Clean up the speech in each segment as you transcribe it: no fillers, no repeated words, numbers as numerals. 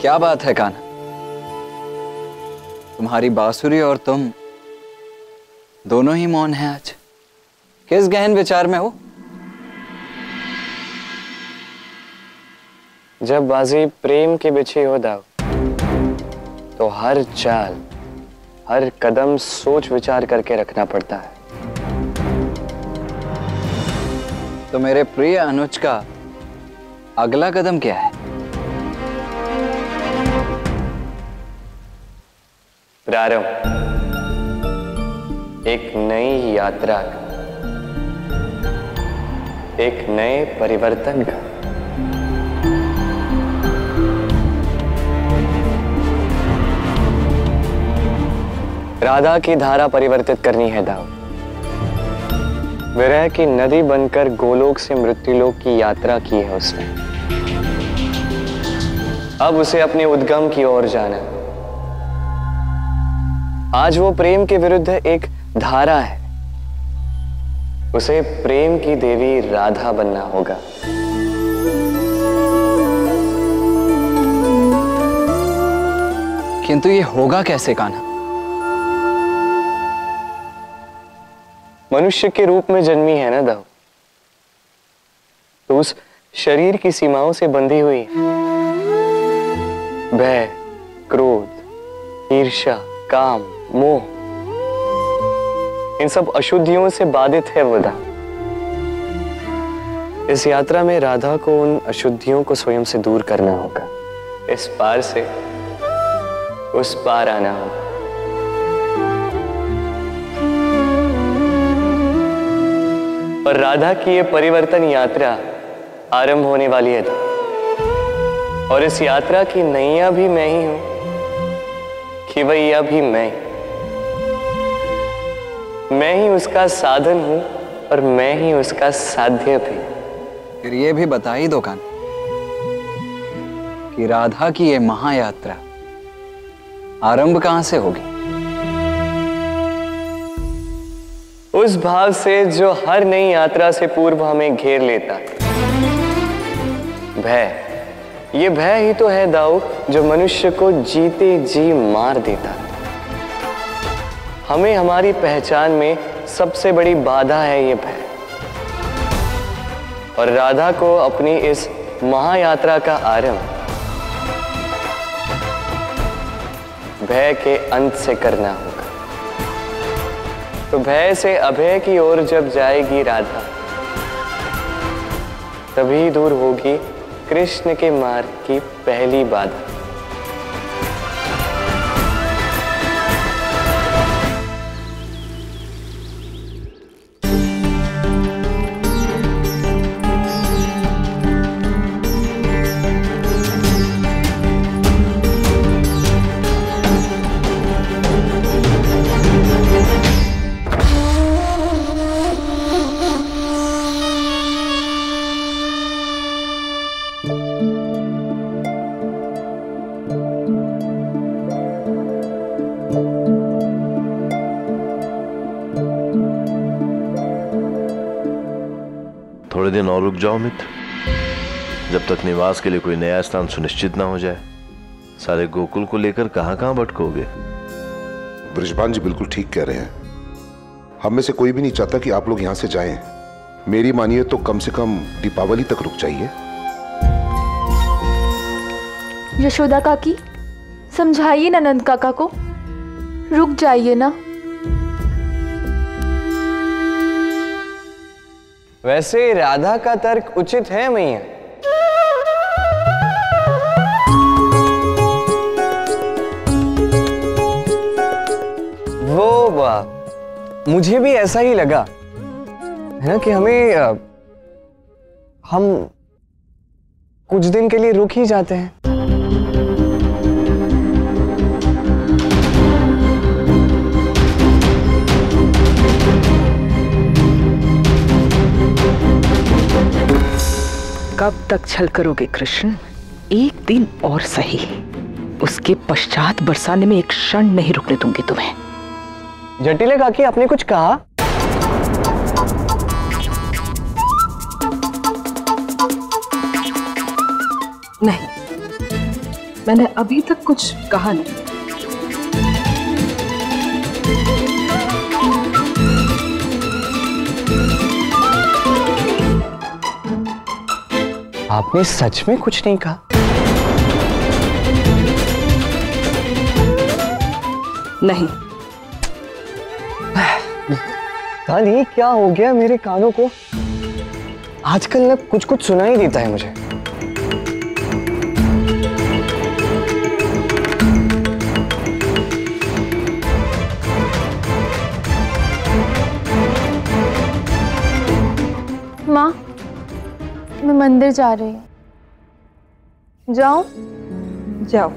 क्या बात है कान्हा, तुम्हारी बांसुरी और तुम दोनों ही मौन हैं आज। किस गहन विचार में हो? जब बाजी प्रेम के बिछी हो दाव, तो हर चाल हर कदम सोच विचार करके रखना पड़ता है। तो मेरे प्रिय अनुज का अगला कदम क्या है? प्रारंभ एक नई यात्रा का, एक नए परिवर्तन का। राधा की धारा परिवर्तित करनी है दाव। विरह की नदी बनकर गोलोक से मृत्युलोक की यात्रा की है उसने। अब उसे अपने उद्गम की ओर जाना। आज वो प्रेम के विरुद्ध एक धारा है। उसे प्रेम की देवी राधा बनना होगा। किंतु ये होगा कैसे कान्हा? मनुष्य के रूप में जन्मी है ना दाव, तो उस शरीर की सीमाओं से बंधी हुई भय, क्रोध, ईर्ष्या, काम, मोह, इन सब अशुद्धियों से बाधित है वो दाव। इस यात्रा में राधा को उन अशुद्धियों को स्वयं से दूर करना होगा। इस पार से उस पार आना होगा। और राधा की ये परिवर्तन यात्रा आरंभ होने वाली है। और इस यात्रा की नैया भी मैं ही हूं, खिवैया भी मैं ही उसका साधन हूं और मैं ही उसका साध्य भी। फिर ये भी बता ही दो कान्हा कि राधा की ये महायात्रा आरंभ कहां से होगी? उस भाव से जो हर नई यात्रा से पूर्व हमें घेर लेता। भय, ये भय ही तो है दाऊ जो मनुष्य को जीते जी मार देता। हमें हमारी पहचान में सबसे बड़ी बाधा है ये भय। और राधा को अपनी इस महायात्रा का आरंभ भय के अंत से करना होगा। तो भय से अभय की ओर जब जाएगी राधा, तभी दूर होगी कृष्ण के मार्ग की पहली बाधा। थोड़े दिन और रुक जाओ मित्र, जब तक निवास के लिए कोई नया स्थान सुनिश्चित ना हो जाए। सारे गोकुल को लेकर कहां कहां भटकोगे? बृषभान जी बिल्कुल ठीक कह रहे हैं। हम में से कोई भी नहीं चाहता कि आप लोग यहां से जाएं। मेरी मानिए तो कम से कम दीपावली तक रुक जाइए। यशोदा काकी, समझाइए ना नंद काका को, रुक जाइए ना। वैसे राधा का तर्क उचित है मैया। मुझे भी ऐसा ही लगा है ना कि हम कुछ दिन के लिए रुक ही जाते हैं। कब तक छल करोगे कृष्ण? एक दिन और सही, उसके पश्चात बरसाने में एक क्षण नहीं रुकने दूंगी तुम्हें। जटिले काकी, आपने कुछ कहा? नहीं, मैंने अभी तक कुछ कहा नहीं। आपने सच में कुछ नहीं कहा? नहीं। पता नहीं क्या हो गया मेरे कानों को, आजकल ना कुछ कुछ सुनाई देता है मुझे। माँ, मैं मंदिर जा रही हूँ। जाऊं? जाओ।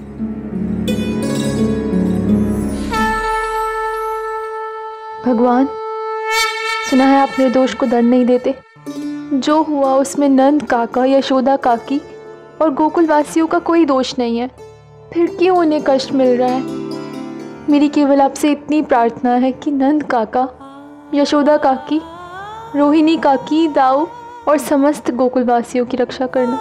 भगवान, सुना है आप निर्दोष को दंड नहीं देते। जो हुआ उसमें नंद काका, यशोदा काकी और गोकुल वासियों का कोई दोष नहीं है, फिर क्यों उन्हें कष्ट मिल रहा है? मेरी केवल आपसे इतनी प्रार्थना है कि नंद काका, यशोदा काकी, रोहिणी काकी, दाऊ और समस्त गोकुल वासियों की रक्षा करना।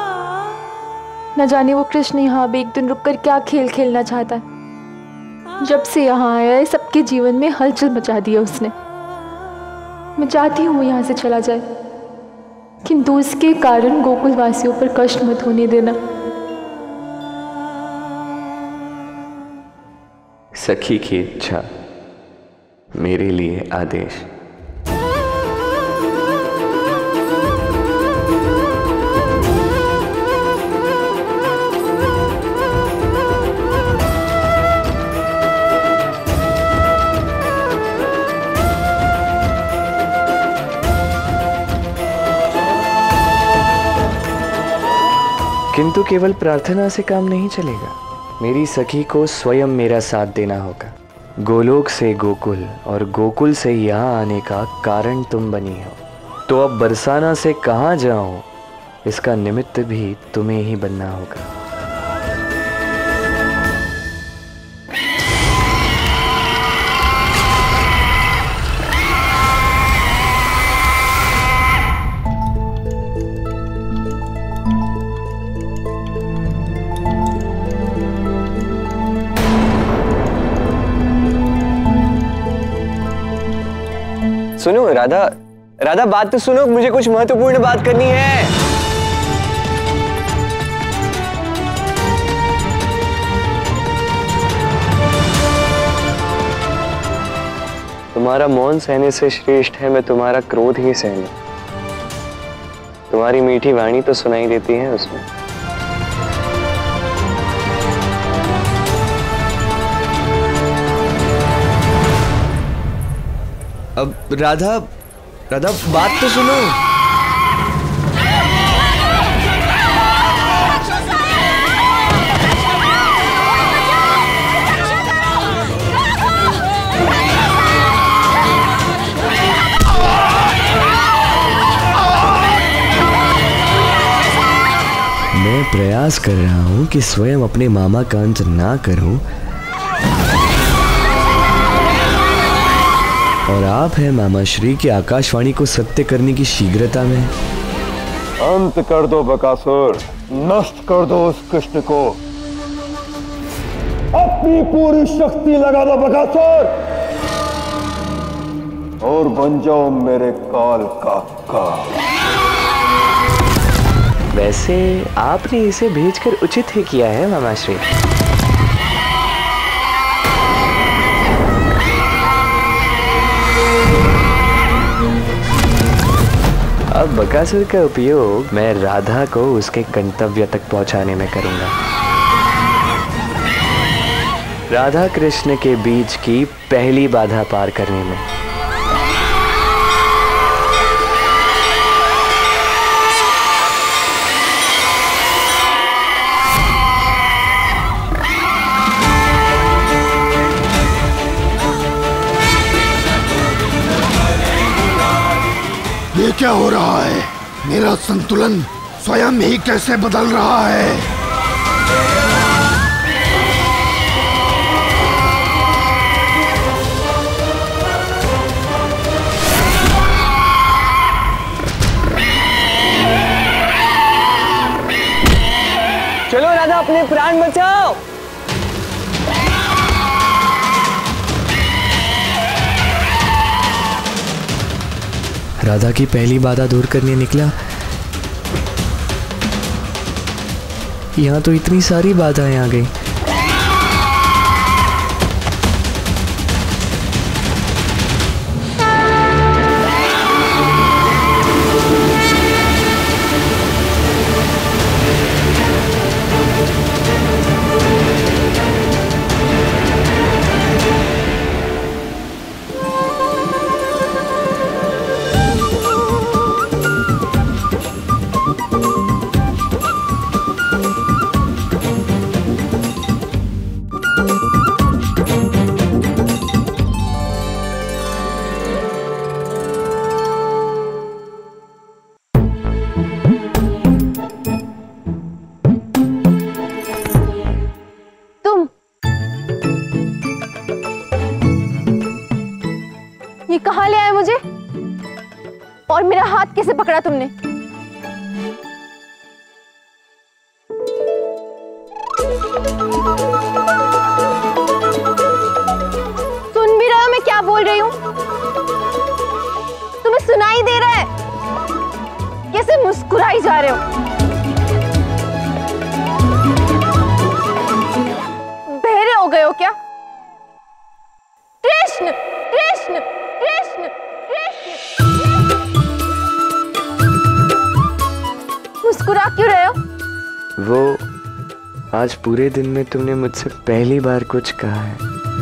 न जाने वो कृष्ण यहाँ अब एक दिन रुककर क्या खेल खेलना चाहता है। जब से यहाँ आया है सबके जीवन में हलचल मचा दी है उसने। मैं चाहती हूँ वो यहाँ से चला जाए, किंतु उसके कारण गोकुल वासियों पर कष्ट मत होने देना। सखी की इच्छा, मेरे लिए आदेश। किंतु केवल प्रार्थना से काम नहीं चलेगा। मेरी सखी को स्वयं मेरा साथ देना होगा। गोलोक से गोकुल और गोकुल से यहाँ आने का कारण तुम बनी हो, तो अब बरसाना से कहाँ जाऊं, इसका निमित्त भी तुम्हें ही बनना होगा। सुनो राधा, राधा बात तो सुनो, मुझे कुछ महत्वपूर्ण बात करनी है। तुम्हारा मौन सहने से श्रेष्ठ है मैं तुम्हारा क्रोध ही सहने। तुम्हारी मीठी वाणी तो सुनाई देती है उसमें। अब राधा, राधा बात तो सुनो। मैं प्रयास कर रहा हूं कि स्वयं अपने मामा का अंत ना करूं, और आप हैं मामा श्री की आकाशवाणी को सत्य करने की शीघ्रता में। अंत कर दो बकासुर, नष्ट कर दो उस कृष्ण को, अपनी पूरी शक्ति लगा दो बकासुर, और बन जाओ मेरे काल का काल। वैसे आपने इसे भेजकर उचित ही किया है मामा श्री। अब बकासुर का उपयोग मैं राधा को उसके गंतव्य तक पहुंचाने में करूंगा। राधा कृष्ण के बीच की पहली बाधा पार करने में। ये क्या हो रहा है? मेरा संतुलन स्वयं ही कैसे बदल रहा है? चलो राधा अपने प्राण जान बचाओ। राधा की पहली बाधा दूर करने निकला, यहाँ तो इतनी सारी बाधाएं आ गई। ये कहाँ ले आए मुझे? और मेरा हाथ कैसे पकड़ा तुमने? सुन भी रहे हो मैं क्या बोल रही हूँ? तुम्हें सुनाई दे रहा है? कैसे मुस्कुराई जा रहे हो? बहरे हो गए हो क्या? कृष्ण कृष्ण कृष्ण कृष्ण, मुस्कुरा क्यों रहे हो? वो आज पूरे दिन में तुमने मुझसे पहली बार कुछ कहा है।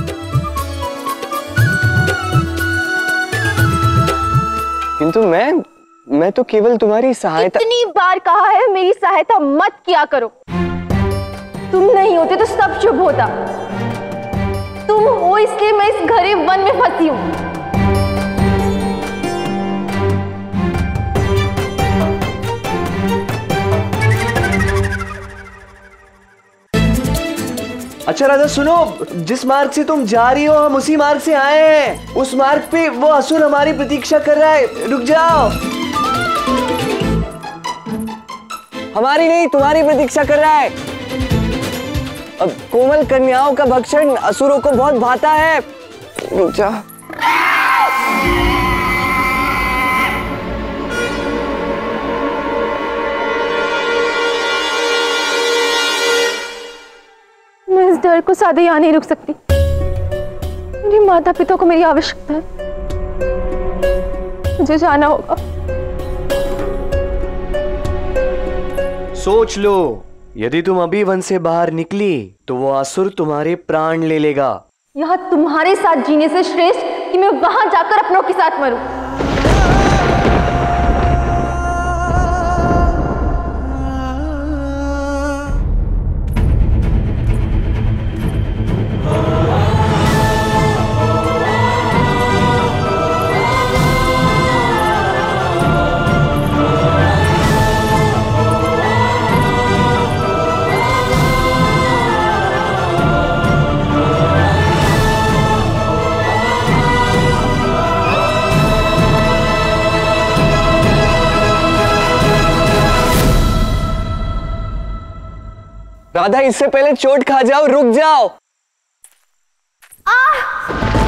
किंतु मैं तो केवल तुम्हारी सहायता। इतनी बार कहा है मेरी सहायता मत किया करो। तुम नहीं होते तो सब चुप होता। तुम हो इसलिए मैं इस गरीब वन में फंसी हूं। अच्छा राधा सुनो, जिस मार्ग से तुम जा रही हो हम उसी मार्ग से आए हैं। उस मार्ग पे वो असुर हमारी प्रतीक्षा कर रहा है, रुक जाओ। हमारी नहीं तुम्हारी प्रतीक्षा कर रहा है। अब कोमल कन्याओं का भक्षण असुरों को बहुत भाता है, रुक जा। मैं इस डर को सादे यहाँ नहीं रुक सकती। मेरे माता पिता को मेरी आवश्यकता है। मुझे जाना होगा। सोच लो, यदि तुम अभी वन से बाहर निकली तो वो असुर तुम्हारे प्राण ले लेगा। यहाँ तुम्हारे साथ जीने से श्रेष्ठ कि मैं वहां जाकर अपनों के साथ मरूं। राधा इससे पहले चोट खा जाओ, रुक जाओ। आह!